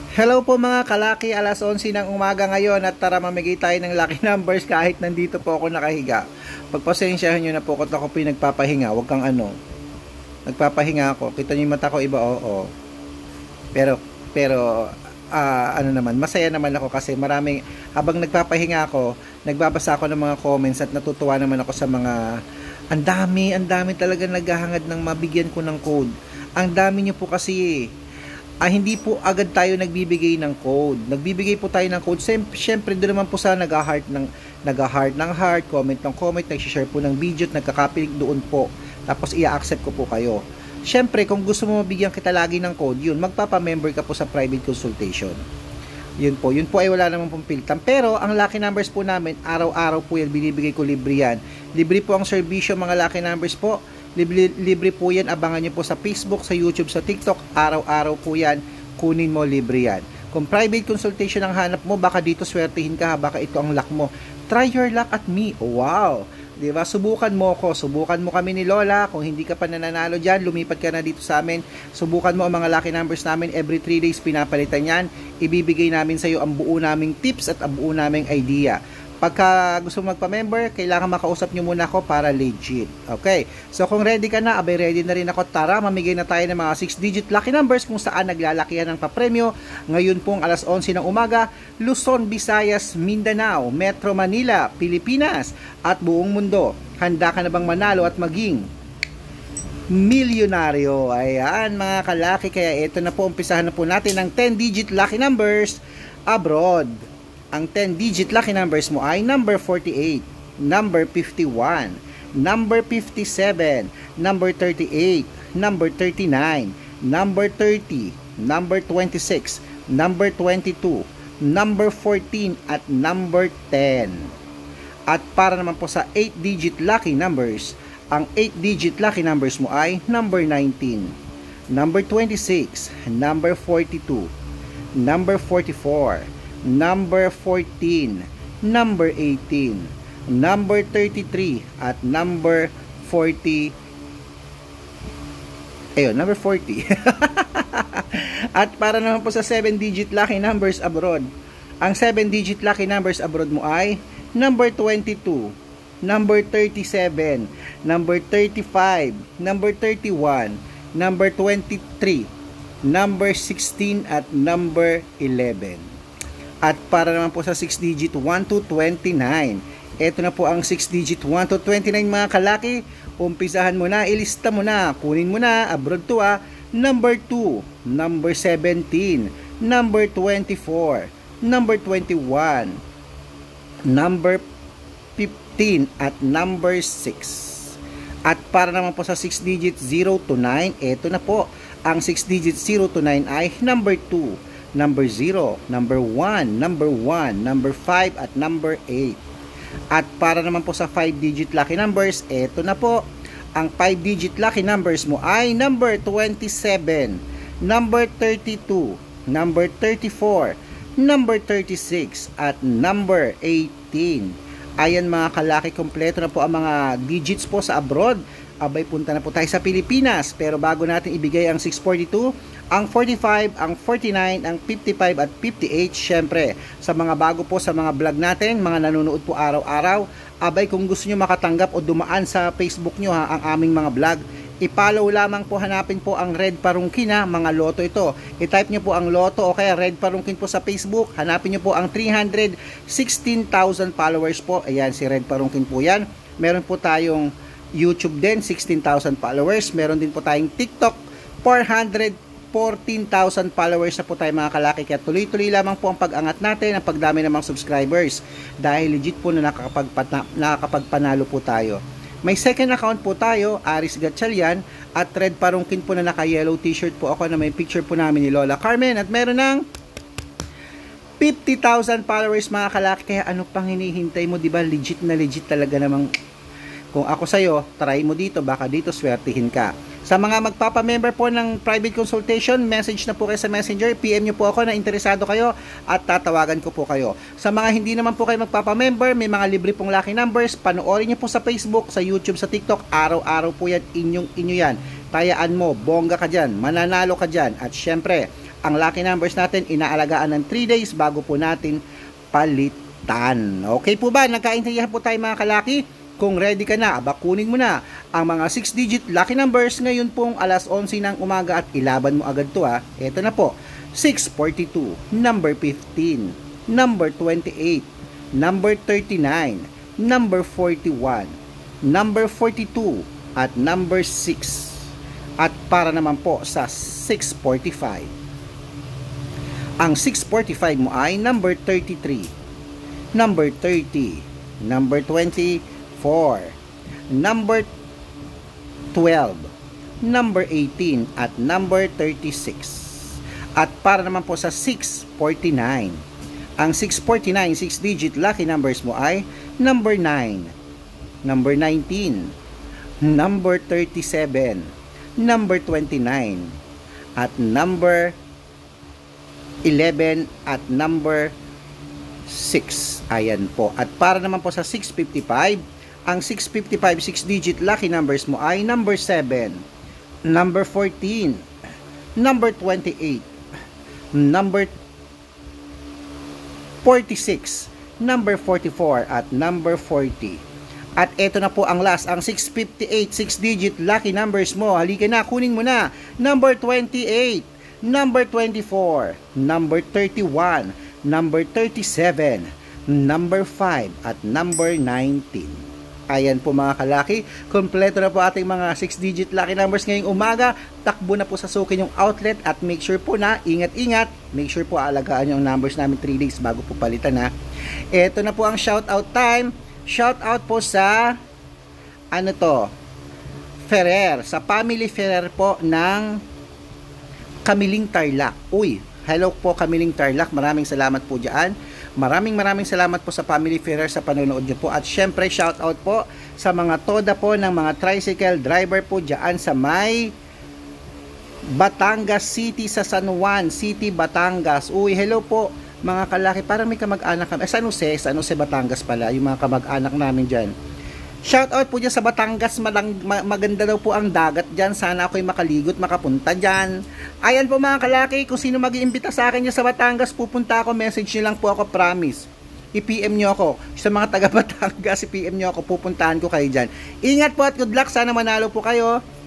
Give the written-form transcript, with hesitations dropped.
Hello po mga kalaki, alas 11 ng umaga ngayon at tara mamigay tayo ng lucky numbers kahit nandito po ako nakahiga. Pagpasensyahan nyo na po kung ako pinagpapahinga, wag kang nagpapahinga ako, kita nyo yung mata ko iba, oo. Pero ano naman, masaya naman ako kasi maraming, habang nagpapahinga ako, nagbabasa ako ng mga comments at natutuwa naman ako sa mga, ang dami talaga naghahangad ng mabigyan ko ng code. Ang dami nyo po kasi hindi po agad tayo nagbibigay ng code. Nagbibigay po tayo ng code. Siyempre, doon naman po sa nag-heart ng heart, comment ng comment, nag-share po ng video at nagkakapilig doon po. Tapos i-accept ko po kayo. Siyempre, kung gusto mo mabigyan kita lagi ng code, yun, magpapa-member ka po sa private consultation. Yun po ay wala naman pong piltam. Pero, ang lucky numbers po namin, araw-araw po yan, binibigay ko libre yan. Libre po ang serbisyo, mga lucky numbers po. Libre po yan, abangan nyo po sa Facebook, sa YouTube, sa TikTok, araw-araw po yan, kunin mo, libre yan. Kung private consultation ang hanap mo, baka dito swertihin ka, baka ito ang luck mo. Try your luck at me. Wow! Diba? Subukan mo ako, subukan mo kami ni Lola. Kung hindi ka pa nananalo dyan, lumipat ka na dito sa amin. Subukan mo ang mga lucky numbers namin. Every 3 days pinapalitan yan. Ibibigay namin sa iyo ang buo naming tips at ang buo naming idea. Pagka gusto mo magpa-member, kailangan makausap nyo muna ako para legit. Okay? So kung ready ka na, abay ready na rin ako. Tara, mamigay na tayo ng mga 6-digit lucky numbers kung saan naglalakihan ng papremyo. Ngayon pong alas 11 ng umaga, Luzon, Visayas, Mindanao, Metro Manila, Pilipinas, at buong mundo. Handa ka na bang manalo at maging milyonaryo? Ayan mga kalaki, kaya ito na po, umpisahan na po natin ang 10-digit lucky numbers abroad. Ang 10-digit lucky numbers mo ay number 48, number 51, number 57, number 38, number 39, number 30, number 26, number 22, number 14, at number 10. At para naman po sa 8-digit lucky numbers, ang 8-digit lucky numbers mo ay number 19, number 26, number 42, number 44, number 14, number 18, number 33, at number 40. Ayun, number 40. At para naman po sa 7-digit lucky numbers abroad, ang 7-digit lucky numbers abroad mo ay number 22, number 37, number 35, number 31, number 23, number 16, at number 11. At para naman po sa 6-digit 1 to 29, ito na po ang 6-digit 1 to 29 mga kalaki. Umpisahan mo na, ilista mo na, kunin mo na, abroad to number 2, number 17, number 24, number 21, number 15, at number 6. At para naman po sa 6-digit 0 to 9, ito na po, ang 6-digit 0 to 9 ay number 2, number 0, number 1, number 1, number 5, at number 8. At para naman po sa 5-digit lucky numbers, eto na po. Ang 5-digit lucky numbers mo ay number 27, number 32, number 34, number 36, at number 18. Ayan mga kalaki, kompleto na po ang mga digits po sa abroad. Abay, punta na po tayo sa Pilipinas. Pero bago natin ibigay ang 642, ang 45, ang 49, ang 55, at 58, syempre, sa mga bago po sa mga vlog natin, mga nanonood po araw-araw, abay, kung gusto nyo makatanggap o dumaan sa Facebook nyo ang aming mga vlog, i-follow lamang po, hanapin po ang Red Parungkin mga loto ito. I-type nyo po ang loto o kaya Red Parungkin po sa Facebook. Hanapin nyo po ang 316,000 followers po. Ayan, si Red Parungkin po yan. Meron po tayong YouTube din, 16,000 followers. Meron din po tayong TikTok, 414,000 followers na po tayo mga kalaki. Kaya tuloy-tuloy lamang po ang pag-angat natin, ang pagdami ng mga subscribers. Dahil legit po na nakakapagpanalo po tayo. May second account po tayo, Aris Gatchalian, at Red Parungkin po na naka-yellow t-shirt po ako na may picture po namin ni Lola Carmen. At meron ng 50,000 followers mga kalaki. Kaya ano pang hinihintay mo, diba? Legit na legit talaga namang. Kung ako sa'yo, try mo dito, baka dito swertihin ka. Sa mga magpapamember po ng private consultation, message na po kayo sa Messenger, PM nyo po ako na interesado kayo at tatawagan ko po kayo. Sa mga hindi naman po kayo magpapamember, may mga libre pong lucky numbers, panoorin nyo po sa Facebook, sa YouTube, sa TikTok, araw-araw po yan, inyo yan. Tayaan mo, bongga ka dyan, mananalo ka dyan. At syempre, Ang lucky numbers natin, inaalagaan ng 3 days bago po natin palitan. Okay po ba? Nagkaintindihan po tayo mga kalaki? Kung ready ka na, kunin mo na ang mga 6-digit lucky numbers ngayon pong alas 11 ng umaga at ilaban mo agad to ha. Ito na po, 642, number 15, number 28, number 39, number 41, number 42, at number 6. At para naman po sa 645. Ang 645 mo ay number 33, number 30, number 24, number 12, number 18, at number 36. At para naman po sa 649. Ang 649, 6-digit lucky numbers mo ay number 9, number 19, number 37, number 29, at number 11, at number 6. Ayan po. At para naman po sa 655, ang 655 6-digit lucky numbers mo ay number 7, number 14, number 28, number 46, number 44, at number 40. At eto na po ang last, ang 658 6-digit lucky numbers mo. Halika na, kunin mo na. Number 28, number 24, number 31, number 37, number 5, at number 19. Ayan po mga kalaki, kompleto na po ating mga 6-digit lucky numbers ngayong umaga. Takbo na po sa sukin yung outlet at make sure po na ingat-ingat. Make sure po alagaan yung numbers namin 3 days bago po palitan ha. Ito na po ang shoutout time. Shoutout po sa Ferrer, sa family Ferrer po ng Kamiling Tarlac. Uy, hello po Kamiling Tarlac, maraming salamat po dyan. Maraming salamat po sa family Ferrer sa panonood nyo po. At syempre shoutout po sa mga toda po ng mga tricycle driver po dyan sa may Batangas City, sa San Juan City, Batangas. Uy, hello po mga kalaki, parang may kamag-anak kami. San Jose, Batangas pala, yung mga kamag-anak namin dyan. Shoutout po dyan sa Batangas, maganda daw po ang dagat dyan. Sana ako'y makaligot, makapunta dyan. Ayan po mga kalaki, kung sino mag-iimbita sa akin dyan sa Batangas, pupunta ako, message nyo lang po ako, promise. I-PM nyo ako. Sa mga taga Batangas, i-PM nyo ako, pupuntahan ko kayo dyan. Ingat po at good luck, sana manalo po kayo.